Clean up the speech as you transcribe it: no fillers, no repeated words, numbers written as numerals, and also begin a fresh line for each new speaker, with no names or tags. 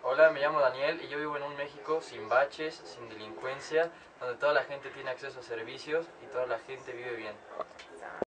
Hola, me llamo Daniel y yo vivo en un México sin baches, sin delincuencia, donde toda la gente tiene acceso a servicios y toda la gente vive bien.